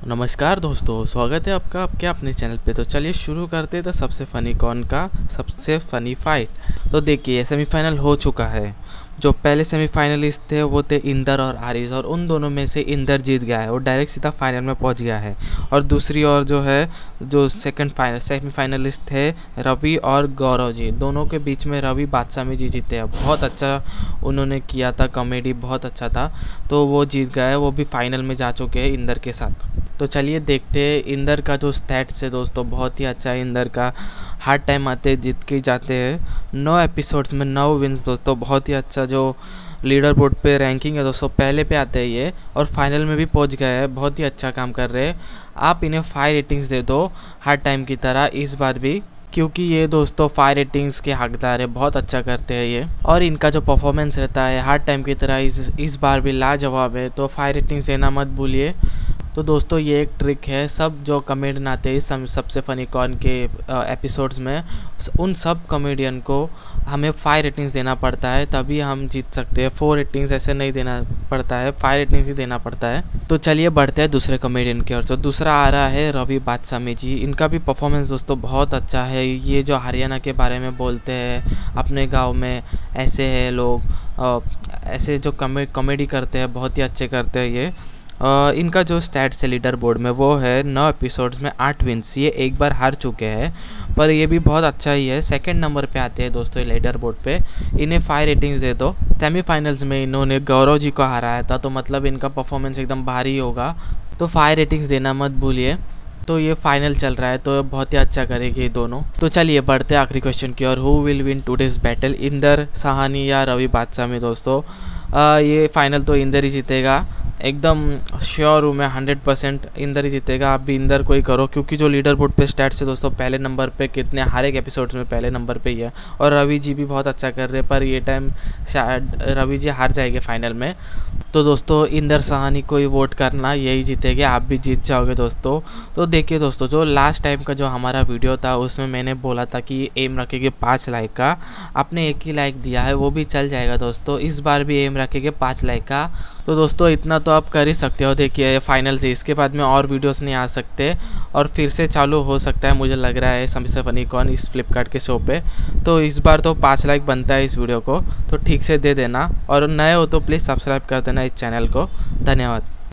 नमस्कार दोस्तों, स्वागत है आपका आपके अपने चैनल पे। तो चलिए शुरू करते हैं द सबसे फ़नी कॉन का सबसे फ़नी फाइट। तो देखिए सेमीफाइनल हो चुका है। जो पहले सेमीफाइनलिस्ट थे वो थे इंदर और आरिस, और उन दोनों में से इंदर जीत गया है और डायरेक्ट सीधा फाइनल में पहुंच गया है। और दूसरी ओर जो है जो सेमीफाइनलिस्ट थे रवि और गौरव जी, दोनों के बीच में रवि बादशाह जी जीते हैं। बहुत अच्छा उन्होंने किया था, कॉमेडी बहुत अच्छा था, तो वो जीत गए। वो भी फाइनल में जा चुके हैं इंदर के साथ। तो चलिए देखते हैं इंदर का जो स्टैट्स है दोस्तों, बहुत ही अच्छा है इंदर का। हर टाइम आते जीत के जाते हैं। 9 एपिसोड्स में 9 विन्स दोस्तों, बहुत ही अच्छा जो लीडर बोर्ड पे रैंकिंग है दोस्तों, पहले पे आते हैं ये, और फाइनल में भी पहुंच गए हैं। बहुत ही अच्छा काम कर रहे हैं। आप इन्हें 5 रेटिंग्स दे दो हर टाइम की तरह इस बार भी, क्योंकि ये दोस्तों 5 रेटिंग्स के हकदार है। बहुत अच्छा करते हैं ये, और इनका जो परफॉर्मेंस रहता है हर टाइम की तरह इस बार भी लाजवाब है। तो 5 रेटिंग्स देना मत भूलिए। तो दोस्तों ये एक ट्रिक है, सब जो कमेडियन आते हैं इस सबसे फ़नी कॉन के एपिसोड्स में, उन सब कॉमेडियन को हमें 5 रेटिंग्स देना पड़ता है, तभी हम जीत सकते हैं। 4 रेटिंग्स ऐसे नहीं देना पड़ता है, 5 रेटिंग्स ही देना पड़ता है। तो चलिए बढ़ते हैं दूसरे कॉमेडियन की ओर। जो दूसरा आ रहा है रवि बादशाह जी, इनका भी परफॉर्मेंस दोस्तों बहुत अच्छा है। ये जो हरियाणा के बारे में बोलते हैं, अपने गाँव में ऐसे है लोग, ऐसे जो कॉमेडी करते हैं बहुत ही अच्छे करते हैं ये। इनका जो स्टैट्स है लीडर बोर्ड में वो है 9 एपिसोड्स में 8 विन्स। ये एक बार हार चुके हैं, पर ये भी बहुत अच्छा ही है। सेकंड नंबर पे आते हैं दोस्तों लीडर बोर्ड पे। इन्हें 5 रेटिंग्स दे दो। सेमीफाइनल्स में इन्होंने गौरव जी को हराया था, तो मतलब इनका परफॉर्मेंस एकदम भारी होगा। तो 5 रेटिंग्स देना मत भूलिए। तो ये फाइनल चल रहा है, तो बहुत ही अच्छा करेगी दोनों। तो चलिए बढ़ते हैं आखिरी क्वेश्चन की ओर। Who will win today's battle, Inder Sahni या रवि बादशाह में दोस्तों? ये फाइनल तो इंदर ही जीतेगा, एकदम श्योर हूँ मैं। 100% इंदर ही जीतेगा। आप भी इंदर को ही करो, क्योंकि जो लीडर बोर्ड पे स्टैट्स है दोस्तों पहले नंबर पे, कितने हर एक एपिसोड्स में पहले नंबर पे ही है। और रवि जी भी बहुत अच्छा कर रहे हैं, पर ये टाइम शायद रवि जी हार जाएंगे फाइनल में। तो दोस्तों इंदर साहनी को ही वोट करना, यही जीतेगा। आप भी जीत जाओगे दोस्तों। तो देखिए दोस्तों, जो लास्ट टाइम का जो हमारा वीडियो था उसमें मैंने बोला था कि एम रखेंगे 5 लाइक का। आपने 1 ही लाइक दिया है, वो भी चल जाएगा दोस्तों। इस बार भी एम रखेंगे 5 लाइक का। तो दोस्तों इतना तो आप कर ही सकते हो। देखिए फाइनल से इसके बाद में और वीडियोस नहीं आ सकते, और फिर से चालू हो सकता है मुझे लग रहा है सबसे फनी कॉन इस फ्लिपकार्ट के शो पे। तो इस बार तो 5 लाइक बनता है इस वीडियो को, तो ठीक से दे देना। और नए हो तो प्लीज़ सब्सक्राइब कर देना इस चैनल को। धन्यवाद।